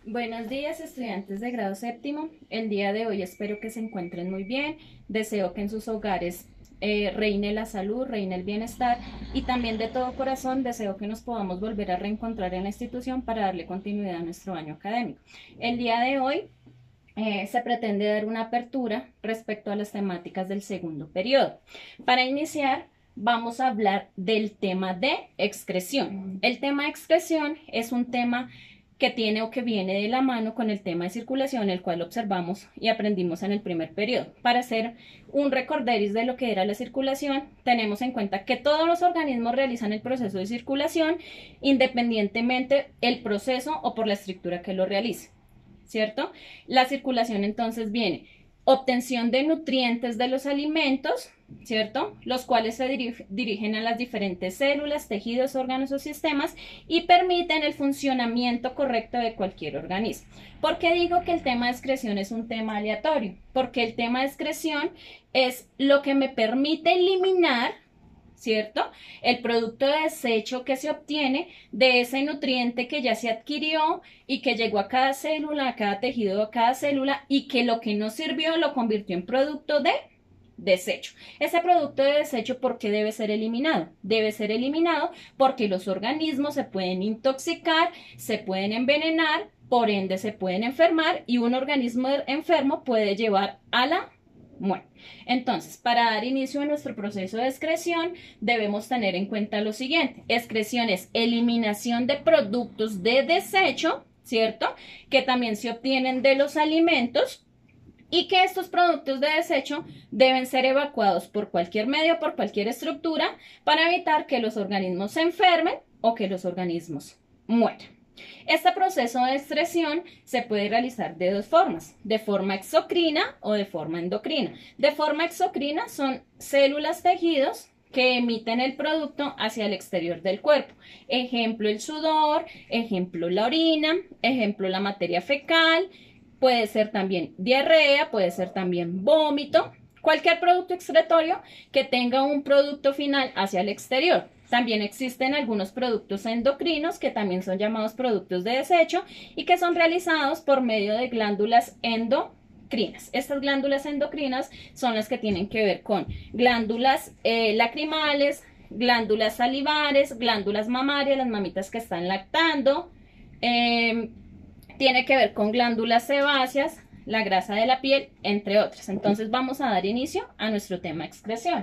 Buenos días, estudiantes de grado séptimo. El día de hoy espero que se encuentren muy bien. Deseo que en sus hogares reine la salud, reine el bienestar y también de todo corazón deseo que nos podamos volver a reencontrar en la institución para darle continuidad a nuestro año académico. El día de hoy se pretende dar una apertura respecto a las temáticas del segundo periodo. Para iniciar, vamos a hablar del tema de excreción. El tema de excreción es un tema que tiene o que viene de la mano con el tema de circulación, el cual observamos y aprendimos en el primer periodo. Para hacer un recorderis de lo que era la circulación, tenemos en cuenta que todos los organismos realizan el proceso de circulación independientemente el proceso o por la estructura que lo realice, ¿cierto? La circulación entonces viene obtención de nutrientes de los alimentos, ¿cierto? Los cuales se dirigen a las diferentes células, tejidos, órganos o sistemas y permiten el funcionamiento correcto de cualquier organismo. ¿Por qué digo que el tema de excreción es un tema aleatorio? Porque el tema de excreción es lo que me permite eliminar, ¿cierto? El producto de desecho que se obtiene de ese nutriente que ya se adquirió y que llegó a cada célula, a cada tejido, a cada célula y que lo que no sirvió lo convirtió en producto de desecho. Ese producto de desecho, ¿por qué debe ser eliminado? Debe ser eliminado porque los organismos se pueden intoxicar, se pueden envenenar, por ende se pueden enfermar y un organismo enfermo puede llevar a la bueno, entonces, para dar inicio a nuestro proceso de excreción, debemos tener en cuenta lo siguiente. Excreción es eliminación de productos de desecho, ¿cierto? Que también se obtienen de los alimentos y que estos productos de desecho deben ser evacuados por cualquier medio, por cualquier estructura, para evitar que los organismos se enfermen o que los organismos mueran. Este proceso de excreción se puede realizar de dos formas, de forma exocrina o de forma endocrina. De forma exocrina son células tejidos que emiten el producto hacia el exterior del cuerpo. Ejemplo, el sudor, ejemplo, la orina, ejemplo, la materia fecal, puede ser también diarrea, puede ser también vómito, cualquier producto excretorio que tenga un producto final hacia el exterior. También existen algunos productos endocrinos que también son llamados productos de desecho y que son realizados por medio de glándulas endocrinas. Estas glándulas endocrinas son las que tienen que ver con glándulas lacrimales, glándulas salivares, glándulas mamarias, las mamitas que están lactando, tiene que ver con glándulas sebáceas, la grasa de la piel, entre otras. Entonces vamos a dar inicio a nuestro tema excreción.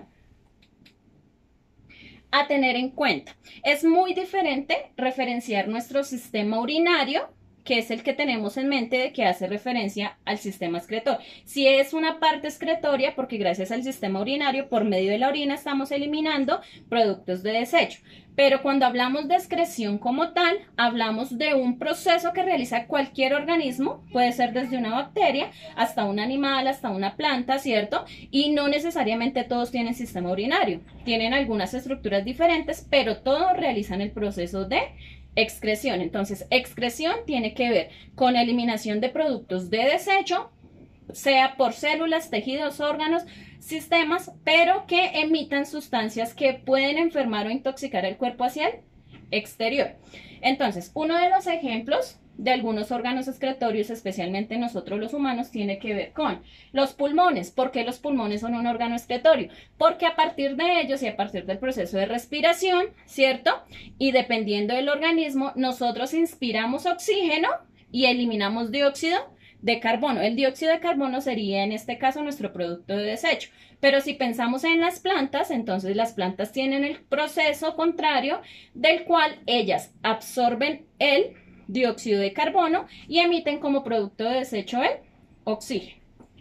A tener en cuenta, es muy diferente referenciar nuestro sistema urinario, que es el que tenemos en mente de que hace referencia al sistema excretor. Si es una parte excretoria, porque gracias al sistema urinario, por medio de la orina, estamos eliminando productos de desecho. Pero cuando hablamos de excreción como tal, hablamos de un proceso que realiza cualquier organismo, puede ser desde una bacteria hasta un animal, hasta una planta, ¿cierto? Y no necesariamente todos tienen sistema urinario. Tienen algunas estructuras diferentes, pero todos realizan el proceso de excreción. Entonces, excreción tiene que ver con eliminación de productos de desecho, sea por células, tejidos, órganos, sistemas, pero que emitan sustancias que pueden enfermar o intoxicar el cuerpo hacia el exterior. Entonces, uno de los ejemplos de algunos órganos excretorios, especialmente nosotros los humanos, tiene que ver con los pulmones. ¿Por qué los pulmones son un órgano excretorio? Porque a partir de ellos y a partir del proceso de respiración, ¿cierto? Y dependiendo del organismo, nosotros inspiramos oxígeno y eliminamos dióxido de carbono. El dióxido de carbono sería en este caso nuestro producto de desecho. Pero si pensamos en las plantas, entonces las plantas tienen el proceso contrario del cual ellas absorben el dióxido de carbono y emiten como producto de desecho el oxígeno.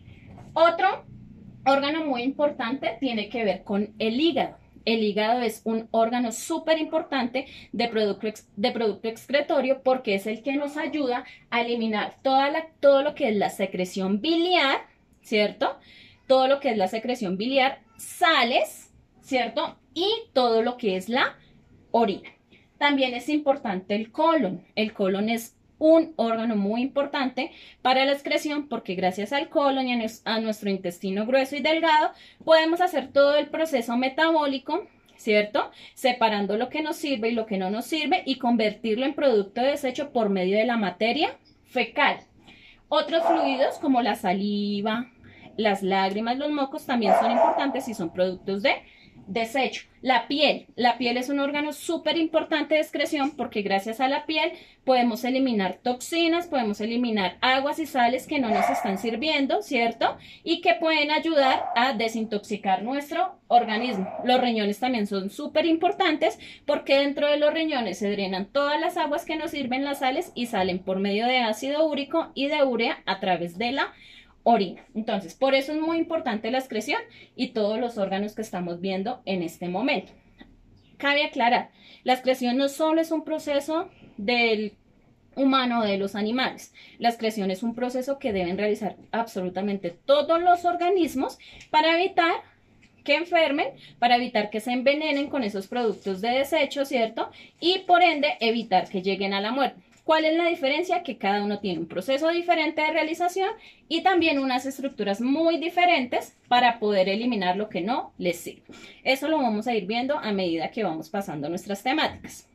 Otro órgano muy importante tiene que ver con el hígado. El hígado es un órgano súper importante de producto excretorio porque es el que nos ayuda a eliminar todo lo que es la secreción biliar, ¿cierto? Todo lo que es la secreción biliar, sales, ¿cierto? Y todo lo que es la orina. También es importante el colon. El colon es un órgano muy importante para la excreción porque gracias al colon y a nuestro intestino grueso y delgado podemos hacer todo el proceso metabólico, ¿cierto? Separando lo que nos sirve y lo que no nos sirve y convertirlo en producto de desecho por medio de la materia fecal. Otros fluidos como la saliva, las lágrimas, los mocos también son importantes y son productos de desecho. La piel es un órgano súper importante de excreción porque gracias a la piel podemos eliminar toxinas, podemos eliminar aguas y sales que no nos están sirviendo, ¿cierto? Y que pueden ayudar a desintoxicar nuestro organismo. Los riñones también son súper importantes porque dentro de los riñones se drenan todas las aguas que nos sirven, las sales, y salen por medio de ácido úrico y de urea a través de la orina. Entonces, por eso es muy importante la excreción y todos los órganos que estamos viendo en este momento. Cabe aclarar, la excreción no solo es un proceso del humano o de los animales. La excreción es un proceso que deben realizar absolutamente todos los organismos para evitar que enfermen, para evitar que se envenenen con esos productos de desecho, ¿cierto? Y por ende evitar que lleguen a la muerte. ¿Cuál es la diferencia? Que cada uno tiene un proceso diferente de realización y también unas estructuras muy diferentes para poder eliminar lo que no les sirve. Eso lo vamos a ir viendo a medida que vamos pasando nuestras temáticas.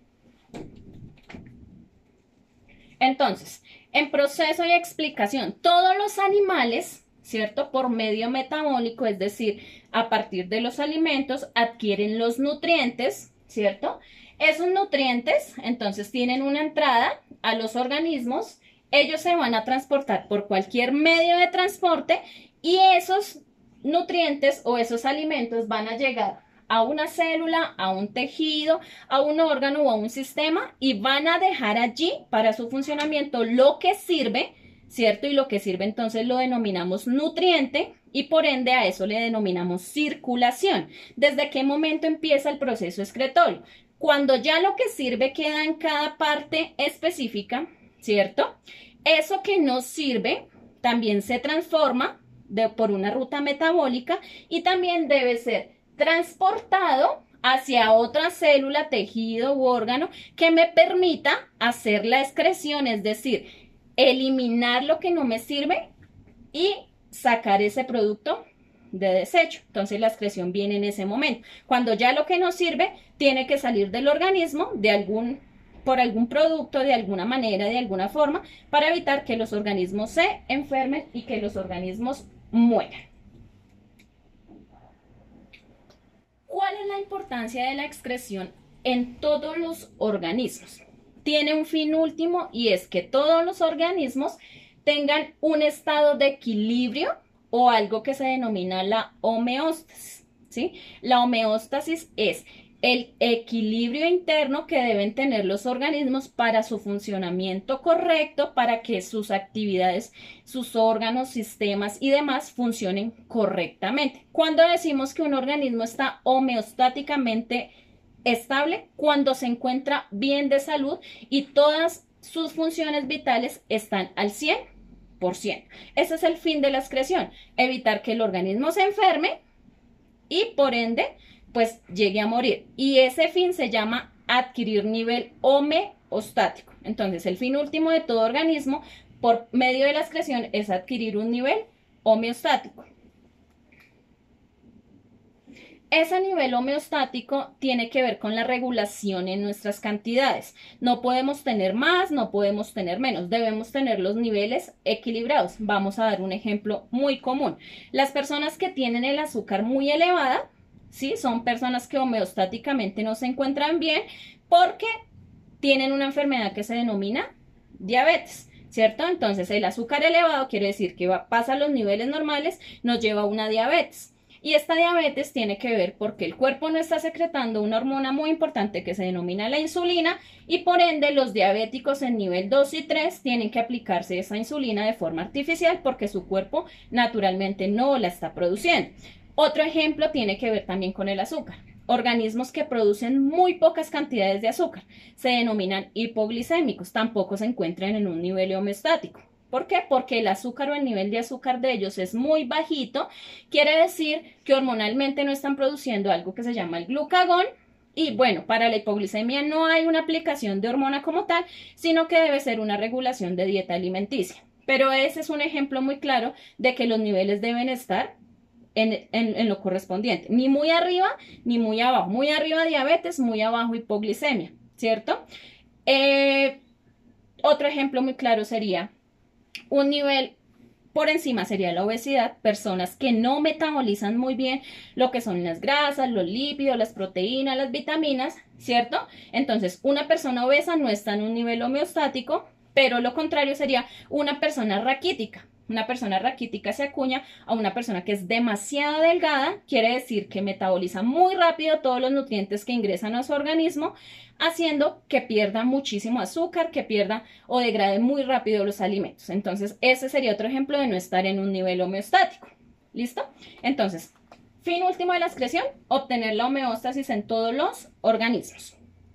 Entonces, en proceso y explicación, todos los animales, ¿cierto? Por medio metabólico, es decir, a partir de los alimentos, adquieren los nutrientes, ¿cierto? Esos nutrientes, entonces, tienen una entrada a los organismos, ellos se van a transportar por cualquier medio de transporte y esos nutrientes o esos alimentos van a llegar a una célula, a un tejido, a un órgano o a un sistema y van a dejar allí para su funcionamiento lo que sirve, ¿cierto? Y lo que sirve entonces lo denominamos nutriente y por ende a eso le denominamos circulación. ¿Desde qué momento empieza el proceso excretorio? Cuando ya lo que sirve queda en cada parte específica, ¿cierto? Eso que no sirve también se transforma por una ruta metabólica y también debe ser transportado hacia otra célula, tejido u órgano que me permita hacer la excreción, es decir, eliminar lo que no me sirve y sacar ese producto de desecho. Entonces la excreción viene en ese momento. Cuando ya lo que no sirve tiene que salir del organismo por algún producto, de alguna manera, de alguna forma, para evitar que los organismos se enfermen y que los organismos mueran. ¿Cuál es la importancia de la excreción en todos los organismos? Tiene un fin último y es que todos los organismos tengan un estado de equilibrio o algo que se denomina la homeostasis, ¿sí? La homeostasis es el equilibrio interno que deben tener los organismos para su funcionamiento correcto, para que sus actividades, sus órganos, sistemas y demás funcionen correctamente. Cuando decimos que un organismo está homeostáticamente estable, cuando se encuentra bien de salud y todas sus funciones vitales están al 100%. Ese es el fin de la excreción, evitar que el organismo se enferme y por ende pues llegue a morir. Y ese fin se llama adquirir nivel homeostático. Entonces el fin último de todo organismo por medio de la excreción es adquirir un nivel homeostático. Ese nivel homeostático tiene que ver con la regulación en nuestras cantidades. No podemos tener más, no podemos tener menos. Debemos tener los niveles equilibrados. Vamos a dar un ejemplo muy común. Las personas que tienen el azúcar muy elevada, ¿sí? Son personas que homeostáticamente no se encuentran bien porque tienen una enfermedad que se denomina diabetes, ¿cierto? Entonces el azúcar elevado quiere decir que pasa a los niveles normales, nos lleva a una diabetes. Y esta diabetes tiene que ver porque el cuerpo no está secretando una hormona muy importante que se denomina la insulina y por ende los diabéticos en nivel 2 y 3 tienen que aplicarse esa insulina de forma artificial porque su cuerpo naturalmente no la está produciendo. Otro ejemplo tiene que ver también con el azúcar. Organismos que producen muy pocas cantidades de azúcar se denominan hipoglicémicos, tampoco se encuentran en un nivel homeostático. ¿Por qué? Porque el azúcar o el nivel de azúcar de ellos es muy bajito, quiere decir que hormonalmente no están produciendo algo que se llama el glucagón y bueno, para la hipoglicemia no hay una aplicación de hormona como tal, sino que debe ser una regulación de dieta alimenticia. Pero ese es un ejemplo muy claro de que los niveles deben estar en lo correspondiente, ni muy arriba ni muy abajo, muy arriba diabetes, muy abajo hipoglicemia, ¿cierto? Otro ejemplo muy claro sería Un nivel por encima sería la obesidad, personas que no metabolizan muy bien lo que son las grasas, los lípidos, las proteínas, las vitaminas, ¿cierto? Entonces, una persona obesa no está en un nivel homeostático, pero lo contrario sería una persona raquítica. Una persona raquítica se acuña a una persona que es demasiado delgada, quiere decir que metaboliza muy rápido todos los nutrientes que ingresan a su organismo, haciendo que pierda muchísimo azúcar, que pierda o degrade muy rápido los alimentos. Entonces, ese sería otro ejemplo de no estar en un nivel homeostático. ¿Listo? Entonces, fin último de la excreción, obtener la homeostasis en todos los organismos.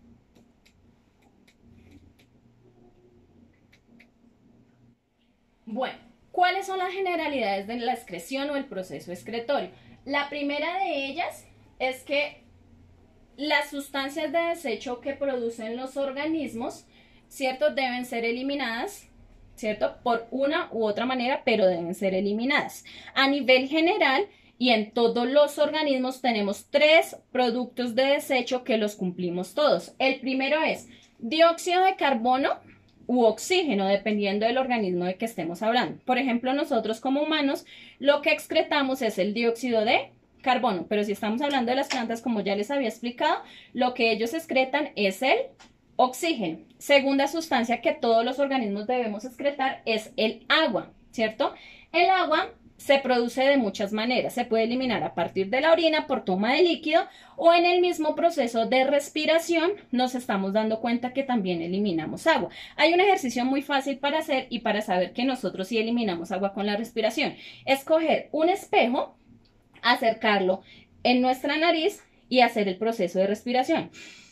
Bueno, ¿cuáles son las generalidades de la excreción o el proceso excretorio? La primera de ellas es que las sustancias de desecho que producen los organismos, ¿cierto? Deben ser eliminadas, ¿cierto? Por una u otra manera, pero deben ser eliminadas. A nivel general y en todos los organismos tenemos 3 productos de desecho que los cumplimos todos. El primero es dióxido de carbono u oxígeno, dependiendo del organismo de que estemos hablando. Por ejemplo, nosotros como humanos, lo que excretamos es el dióxido de carbono, pero si estamos hablando de las plantas, como ya les había explicado, lo que ellos excretan es el oxígeno. Segunda sustancia que todos los organismos debemos excretar es el agua, ¿cierto? El agua se produce de muchas maneras. Se puede eliminar a partir de la orina por toma de líquido o en el mismo proceso de respiración nos estamos dando cuenta que también eliminamos agua. Hay un ejercicio muy fácil para hacer y para saber que nosotros sí eliminamos agua con la respiración. Es coger un espejo, acercarlo en nuestra nariz y hacer el proceso de respiración.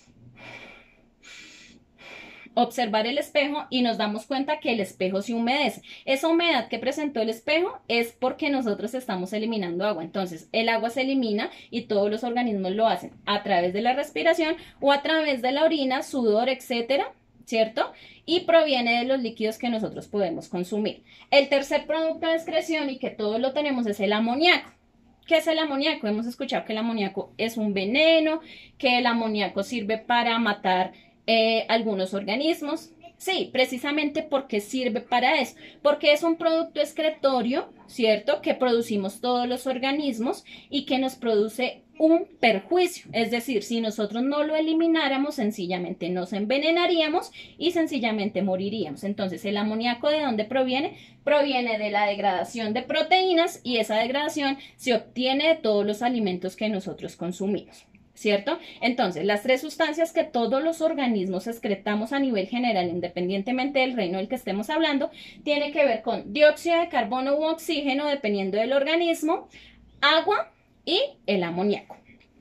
Observar el espejo y nos damos cuenta que el espejo se humedece. Esa humedad que presentó el espejo es porque nosotros estamos eliminando agua. Entonces, el agua se elimina y todos los organismos lo hacen a través de la respiración o a través de la orina, sudor, etcétera, ¿cierto? Y proviene de los líquidos que nosotros podemos consumir. El tercer producto de excreción y que todos lo tenemos es el amoníaco. ¿Qué es el amoníaco? Hemos escuchado que el amoníaco es un veneno, que el amoníaco sirve para matar algunos organismos. Sí, precisamente porque sirve para eso, porque es un producto excretorio, ¿cierto? Que producimos todos los organismos y que nos produce un perjuicio. Es decir, si nosotros no lo elimináramos, sencillamente nos envenenaríamos y sencillamente moriríamos. Entonces, ¿el amoníaco de dónde proviene? Proviene de la degradación de proteínas y esa degradación se obtiene de todos los alimentos que nosotros consumimos, ¿cierto? Entonces, las 3 sustancias que todos los organismos excretamos a nivel general, independientemente del reino del que estemos hablando, tiene que ver con dióxido de carbono u oxígeno, dependiendo del organismo, agua y el amoníaco.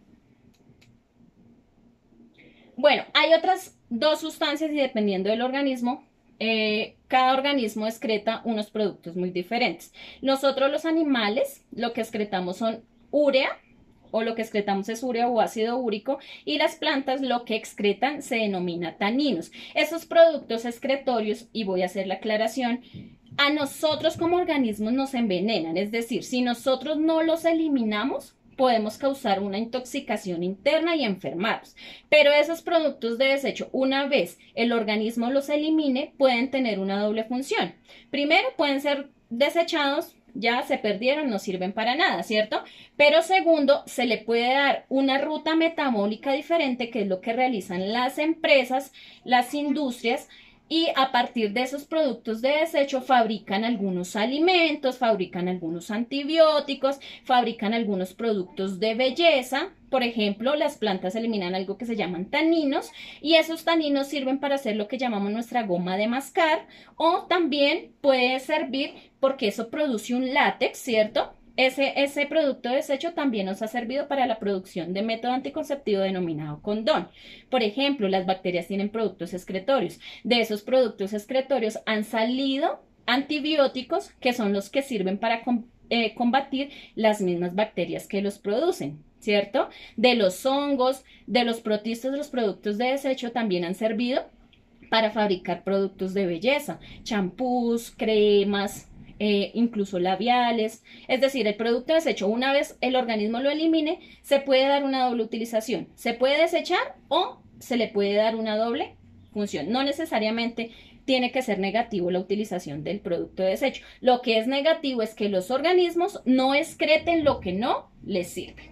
Bueno, hay otras 2 sustancias y dependiendo del organismo, cada organismo excreta unos productos muy diferentes. Nosotros los animales, lo que excretamos son urea, o lo que excretamos es urea o ácido úrico, y las plantas lo que excretan se denomina taninos. Esos productos excretorios, y voy a hacer la aclaración, a nosotros como organismos nos envenenan, es decir, si nosotros no los eliminamos, podemos causar una intoxicación interna y enfermarnos. Pero esos productos de desecho, una vez el organismo los elimine, pueden tener una doble función. Primero, pueden ser desechados, ya se perdieron, no sirven para nada, ¿cierto? Pero segundo, se le puede dar una ruta metabólica diferente, que es lo que realizan las empresas, las industrias, y a partir de esos productos de desecho fabrican algunos alimentos, fabrican algunos antibióticos, fabrican algunos productos de belleza. Por ejemplo, las plantas eliminan algo que se llaman taninos y esos taninos sirven para hacer lo que llamamos nuestra goma de mascar, o también puede servir porque eso produce un látex, ¿cierto? Ese producto de desecho también nos ha servido para la producción de método anticonceptivo denominado condón. Por ejemplo, las bacterias tienen productos excretorios. De esos productos excretorios han salido antibióticos que son los que sirven para combatir las mismas bacterias que los producen, ¿cierto? De los hongos, de los protistos de los productos de desecho también han servido para fabricar productos de belleza, champús, cremas, incluso labiales. Es decir, el producto desecho, una vez el organismo lo elimine, se puede dar una doble utilización. Se puede desechar o se le puede dar una doble función. No necesariamente tiene que ser negativo la utilización del producto de desecho. Lo que es negativo es que los organismos no excreten lo que no les sirve.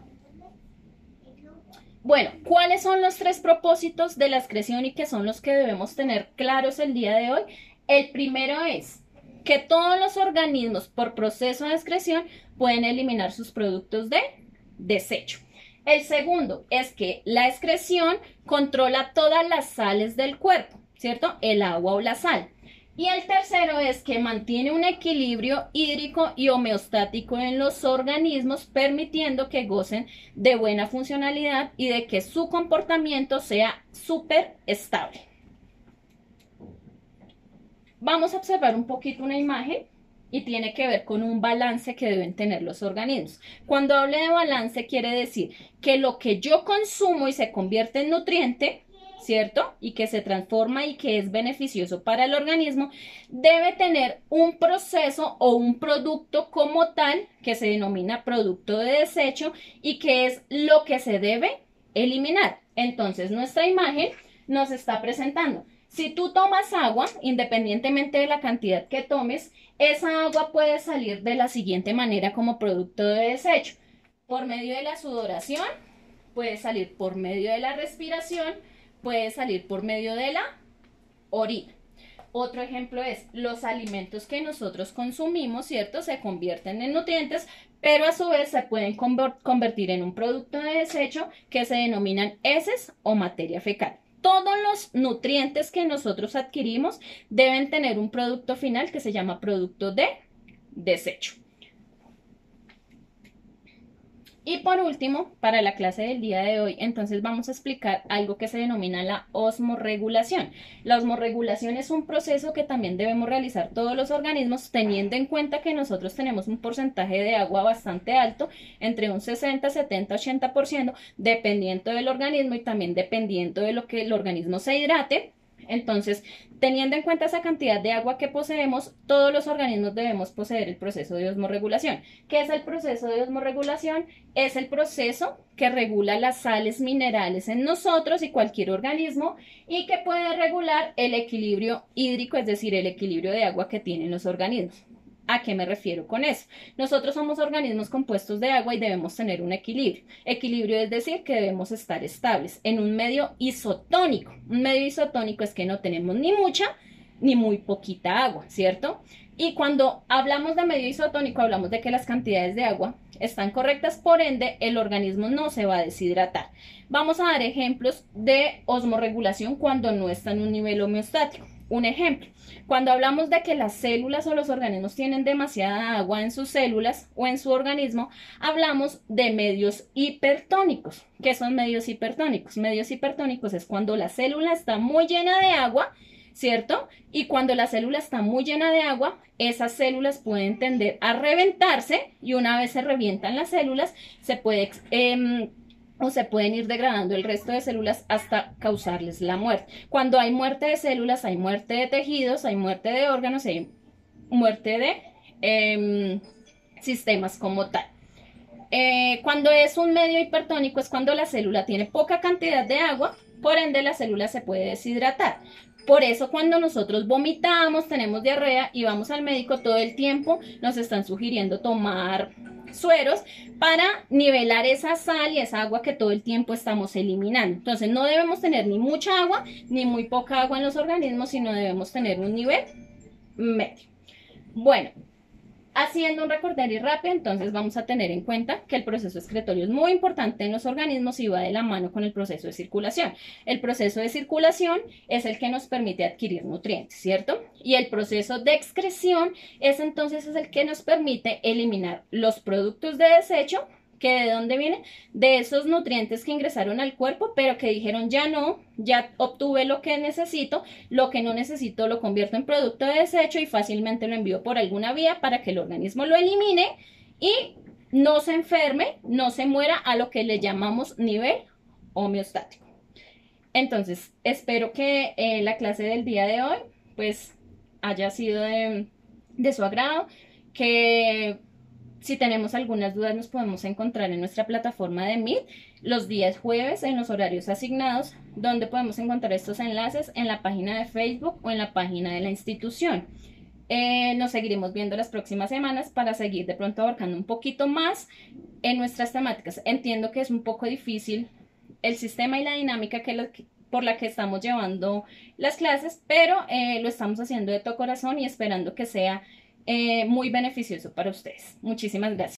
Bueno, ¿cuáles son los 3 propósitos de la excreción y que son los que debemos tener claros el día de hoy? El primero es que todos los organismos por proceso de excreción pueden eliminar sus productos de desecho. El segundo es que la excreción controla todas las sales del cuerpo, ¿cierto? El agua o la sal. Y el tercero es que mantiene un equilibrio hídrico y homeostático en los organismos, permitiendo que gocen de buena funcionalidad y de que su comportamiento sea súper estable. Vamos a observar un poquito una imagen y tiene que ver con un balance que deben tener los organismos. Cuando hablo de balance quiere decir que lo que yo consumo y se convierte en nutriente, ¿cierto? Y que se transforma y que es beneficioso para el organismo, debe tener un proceso o un producto como tal que se denomina producto de desecho y que es lo que se debe eliminar. Entonces, nuestra imagen nos está presentando. Si tú tomas agua, independientemente de la cantidad que tomes, esa agua puede salir de la siguiente manera como producto de desecho. Por medio de la sudoración, puede salir por medio de la respiración, puede salir por medio de la orina. Otro ejemplo es los alimentos que nosotros consumimos, ¿cierto? Se convierten en nutrientes, pero a su vez se pueden convertir en un producto de desecho que se denominan heces o materia fecal. Todos los nutrientes que nosotros adquirimos deben tener un producto final que se llama producto de desecho. Y por último, para la clase del día de hoy, entonces vamos a explicar algo que se denomina la osmorregulación. La osmorregulación es un proceso que también debemos realizar todos los organismos, teniendo en cuenta que nosotros tenemos un porcentaje de agua bastante alto, entre un 60, 70, 80%, dependiendo del organismo y también dependiendo de lo que el organismo se hidrate. Entonces, teniendo en cuenta esa cantidad de agua que poseemos, todos los organismos debemos poseer el proceso de osmorregulación. ¿Qué es el proceso de osmorregulación? Es el proceso que regula las sales minerales en nosotros y cualquier organismo y que puede regular el equilibrio hídrico, es decir, el equilibrio de agua que tienen los organismos. ¿A qué me refiero con eso? Nosotros somos organismos compuestos de agua y debemos tener un equilibrio. Equilibrio es decir que debemos estar estables en un medio isotónico. Un medio isotónico es que no tenemos ni mucha ni muy poquita agua, ¿cierto? Y cuando hablamos de medio isotónico hablamos de que las cantidades de agua están correctas, por ende el organismo no se va a deshidratar. Vamos a dar ejemplos de osmorregulación cuando no está en un nivel homeostático. Un ejemplo, cuando hablamos de que las células o los organismos tienen demasiada agua en sus células o en su organismo, hablamos de medios hipertónicos. ¿Qué son medios hipertónicos? Medios hipertónicos es cuando la célula está muy llena de agua, ¿cierto? Y cuando la célula está muy llena de agua, esas células pueden tender a reventarse y una vez se revientan las células, se pueden ir degradando el resto de células hasta causarles la muerte. Cuando hay muerte de células, hay muerte de tejidos, hay muerte de órganos, hay muerte de sistemas como tal. Cuando es un medio hipertónico es cuando la célula tiene poca cantidad de agua, por ende la célula se puede deshidratar. Por eso cuando nosotros vomitamos, tenemos diarrea y vamos al médico, todo el tiempo nos están sugiriendo tomar sueros para nivelar esa sal y esa agua que todo el tiempo estamos eliminando. Entonces no debemos tener ni mucha agua ni muy poca agua en los organismos, sino debemos tener un nivel medio. Bueno, haciendo un recorderis rápido, entonces vamos a tener en cuenta que el proceso excretorio es muy importante en los organismos y va de la mano con el proceso de circulación. El proceso de circulación es el que nos permite adquirir nutrientes, ¿cierto? Y el proceso de excreción es entonces el que nos permite eliminar los productos de desecho, que de dónde vienen, de esos nutrientes que ingresaron al cuerpo, pero que dijeron ya no, ya obtuve lo que necesito, lo que no necesito lo convierto en producto de desecho y fácilmente lo envío por alguna vía para que el organismo lo elimine y no se enferme, no se muera a lo que le llamamos nivel homeostático. Entonces, espero que la clase del día de hoy pues haya sido de su agrado, que Si tenemos algunas dudas, nos podemos encontrar en nuestra plataforma de Meet los días jueves en los horarios asignados, donde podemos encontrar estos enlaces en la página de Facebook o en la página de la institución. Nos seguiremos viendo las próximas semanas para seguir de pronto abarcando un poquito más en nuestras temáticas. Entiendo que es un poco difícil el sistema y la dinámica por la que estamos llevando las clases, pero lo estamos haciendo de todo corazón y esperando que sea muy beneficioso para ustedes. Muchísimas gracias.